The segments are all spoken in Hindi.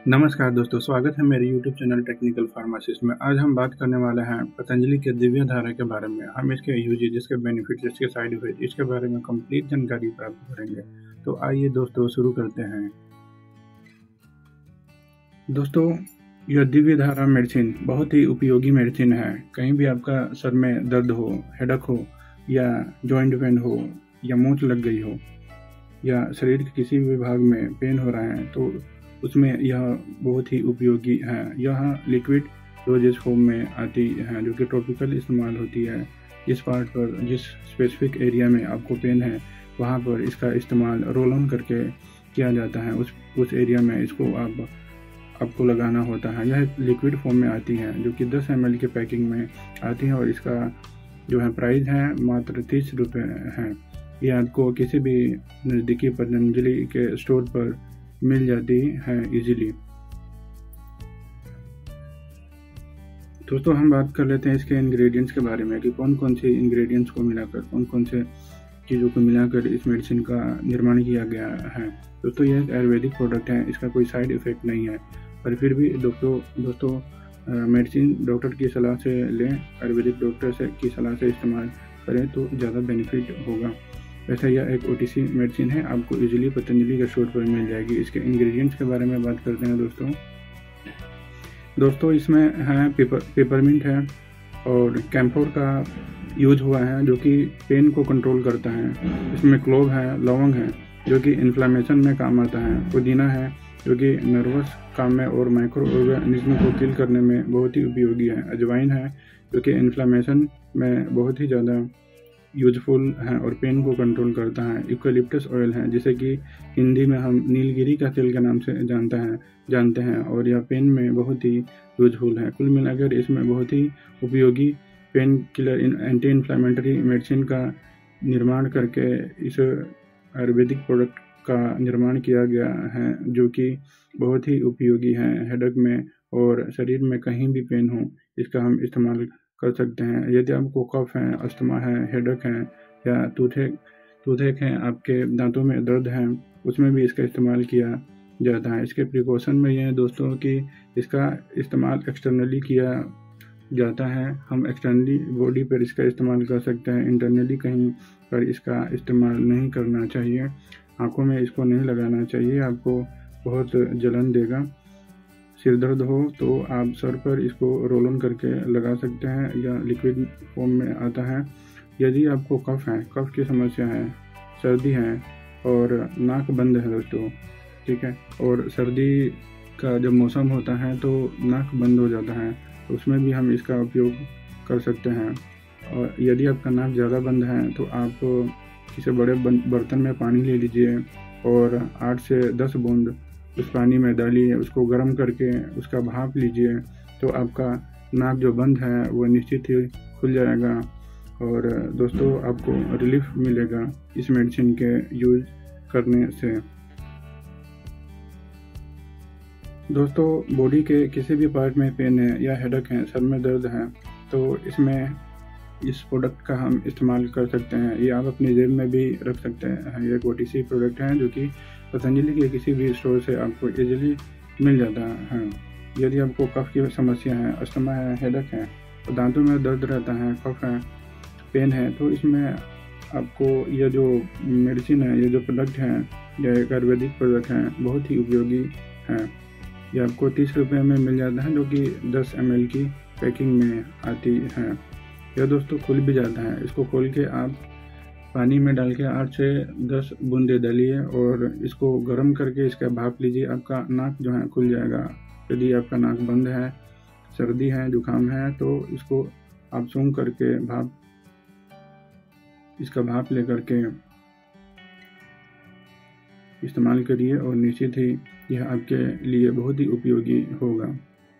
नमस्कार दोस्तों, स्वागत है मेरे YouTube चैनल टेक्निकल फार्मासिस्ट में। आज हम बात करने वाले हैं पतंजलि के दिव्य धारा के बारे में। हम इसके यूजेज, इसके बेनिफिट्स, इसके साइड इफेक्ट, इसके बारे में कंप्लीट जानकारी प्राप्त करेंगे। तो आइए दोस्तों शुरू करते हैं। दोस्तों, यह दिव्य धारा मेडिसिन बहुत ही उपयोगी मेडिसिन है। कहीं भी आपका सर में दर्द हो, हेडक हो, या जॉइंट पेन हो, या मोच लग गई हो, या शरीर के किसी भी भाग में पेन हो रहा है, तो उसमें यह बहुत ही उपयोगी है। यह लिक्विड डोजेज फॉर्म में आती है, जो कि टॉपिकल इस्तेमाल होती है। जिस पार्ट पर, जिस स्पेसिफिक एरिया में आपको पेन है, वहाँ पर इसका इस्तेमाल रोल ऑन करके किया जाता है। उस एरिया में इसको आपको लगाना होता है। यह लिक्विड फॉर्म में आती है, जो कि 10 ml के पैकिंग में आती है, और इसका जो है प्राइस है मात्र 30 रुपये है। यह आपको किसी भी नज़दीकी पतंजलि के स्टोर पर मिल जाती है इजीली। दोस्तों, हम बात कर लेते हैं इसके इंग्रेडिएंट्स के बारे में कि कौन कौन से इंग्रेडिएंट्स को मिलाकर, कौन कौन से चीज़ों को मिलाकर इस मेडिसिन का निर्माण किया गया है। दोस्तों, यह एक आयुर्वेदिक प्रोडक्ट है, इसका कोई साइड इफेक्ट नहीं है। पर फिर भी दोस्तों मेडिसिन डॉक्टर की सलाह से लें, आयुर्वेदिक डॉक्टर की सलाह से इस्तेमाल करें तो ज़्यादा बेनिफिट होगा। वैसे यह एक OTC मेडिसिन है, आपको इजीली पतंजलि के स्टोर पर मिल जाएगी। इसके इंग्रेडिएंट्स के बारे में बात करते हैं दोस्तों, इसमें है पेपरमिंट है और कैम्फोर का यूज हुआ है, जो कि पेन को कंट्रोल करता है। इसमें क्लोव है, लवंग है, जो कि इन्फ्लामेशन में काम आता है। पुदीना है, जो कि नर्वस काम में और माइक्रो ऑर्गेनिज्म को किल करने में बहुत ही उपयोगी है। अजवाइन है, जो कि इन्फ्लामेशन में बहुत ही ज़्यादा यूजफुल है और पेन को कंट्रोल करता है। यूकलिप्टस ऑयल है, जिसे कि हिंदी में हम नीलगिरी का तेल के नाम से जानते हैं, और यह पेन में बहुत ही यूजफुल है। कुल मिलाकर इसमें बहुत ही उपयोगी pain killer, anti inflammatory medicine का निर्माण करके इस आयुर्वेदिक प्रोडक्ट का निर्माण किया गया है, जो कि बहुत ही उपयोगी है। हेडेक में और शरीर में कहीं भी पेन हो, इसका हम इस्तेमाल कर सकते हैं। यदि आपको कफ है, अस्थमा है, हेडेक है, या टूथेक है, आपके दांतों में दर्द है, उसमें भी इसका इस्तेमाल किया जाता है। इसके प्रिकॉशन में यह है दोस्तों कि इसका इस्तेमाल एक्सटर्नली किया जाता है। हम एक्सटर्नली बॉडी पर इसका इस्तेमाल कर सकते हैं, इंटरनली कहीं पर इसका इस्तेमाल नहीं करना चाहिए। आँखों में इसको नहीं लगाना चाहिए, आपको बहुत जलन देगा। सिर दर्द हो तो आप सर पर इसको रोल ऑन करके लगा सकते हैं, या लिक्विड फॉर्म में आता है। यदि आपको कफ की समस्या है, सर्दी है और नाक बंद है दोस्तों, ठीक है, और सर्दी का जब मौसम होता है तो नाक बंद हो जाता है, तो उसमें भी हम इसका उपयोग कर सकते हैं। और यदि आपका नाक ज़्यादा बंद है तो आप किसी बड़े बर्तन में पानी ले लीजिए और 8 से 10 बूंद उस पानी में डालिए, उसको गर्म करके उसका भाप लीजिए, तो आपका नाक जो बंद है वो निश्चित ही खुल जाएगा। और दोस्तों, आपको रिलीफ मिलेगा इस मेडिसिन के यूज करने से। दोस्तों, बॉडी के किसी भी पार्ट में पेन है या हेडेक है, सर में दर्द है, तो इसमें इस प्रोडक्ट का हम इस्तेमाल कर सकते हैं। ये आप अपनी जेब में भी रख सकते हैं। ये एक OTC प्रोडक्ट है, जो कि पतंजलि के किसी भी स्टोर से आपको इजीली मिल जाता है। यदि आपको कफ की समस्या है, अस्थमा है, हेडेक है, तो दांतों में दर्द रहता है, कफ है, पेन है, तो इसमें आपको यह जो मेडिसिन है, ये जो प्रोडक्ट है, यह एक आयुर्वेदिक प्रोडक्ट है, बहुत ही उपयोगी है। ये आपको 30 रुपये में मिल जाता है, जो कि 10 ml की पैकिंग में आती है। यह दोस्तों खुल भी जाता है। इसको खोल के आप पानी में डाल के 8 से 10 बूंदे डालिए और इसको गर्म करके इसका भाप लीजिए, आपका नाक जो है खुल जाएगा। यदि आपका नाक बंद है, सर्दी है, जुकाम है, तो इसको आप सूंघ करके इसका भाप लेकर के इस्तेमाल करिए, और निश्चित ही यह आपके लिए बहुत ही उपयोगी होगा।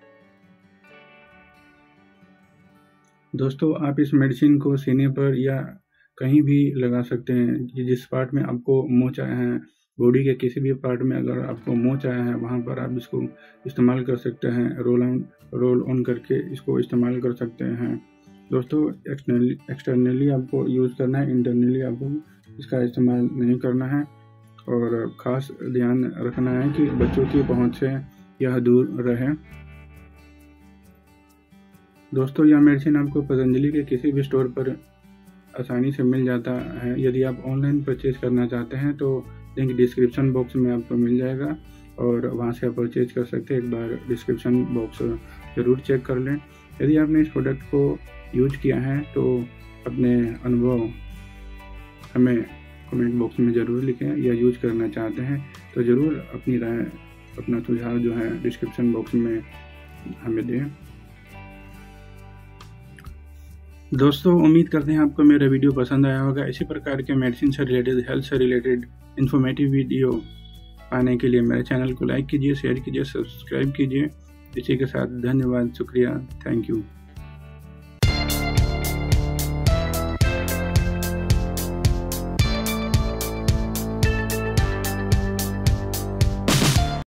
दोस्तों, आप इस मेडिसिन को सीने पर या कहीं भी लगा सकते हैं। जिस पार्ट में आपको मोच आया है, बॉडी के किसी भी पार्ट में अगर आपको मोच आया है, वहाँ पर आप इसको इस्तेमाल कर सकते हैं। रोल ऑन करके इसको इस्तेमाल कर सकते हैं। दोस्तों, एक्सटर्नली आपको यूज़ करना है, इंटरनली आपको इसका इस्तेमाल नहीं करना है। और ख़ास ध्यान रखना है कि बच्चों की पहुंच से यह दूर रहे। दोस्तों, यह मेडिसिन आपको पतंजलि के किसी भी स्टोर पर आसानी से मिल जाता है। यदि आप ऑनलाइन परचेज करना चाहते हैं तो लिंक डिस्क्रिप्शन बॉक्स में आपको मिल जाएगा और वहां से आप परचेज कर सकते हैं। एक बार डिस्क्रिप्शन बॉक्स ज़रूर चेक कर लें। यदि आपने इस प्रोडक्ट को यूज किया है तो अपने अनुभव हमें कमेंट बॉक्स में ज़रूर लिखें, या यूज करना चाहते हैं तो ज़रूर अपनी राय, अपना सुझाव जो है डिस्क्रिप्शन बॉक्स में हमें दें। दोस्तों, उम्मीद करते हैं आपको मेरा वीडियो पसंद आया होगा। इसी प्रकार के मेडिसिन से रिलेटेड, हेल्थ से रिलेटेड इन्फॉर्मेटिव वीडियो पाने के लिए मेरे चैनल को लाइक कीजिए, शेयर कीजिए, सब्सक्राइब कीजिए। इसी के साथ धन्यवाद, शुक्रिया, थैंक यू।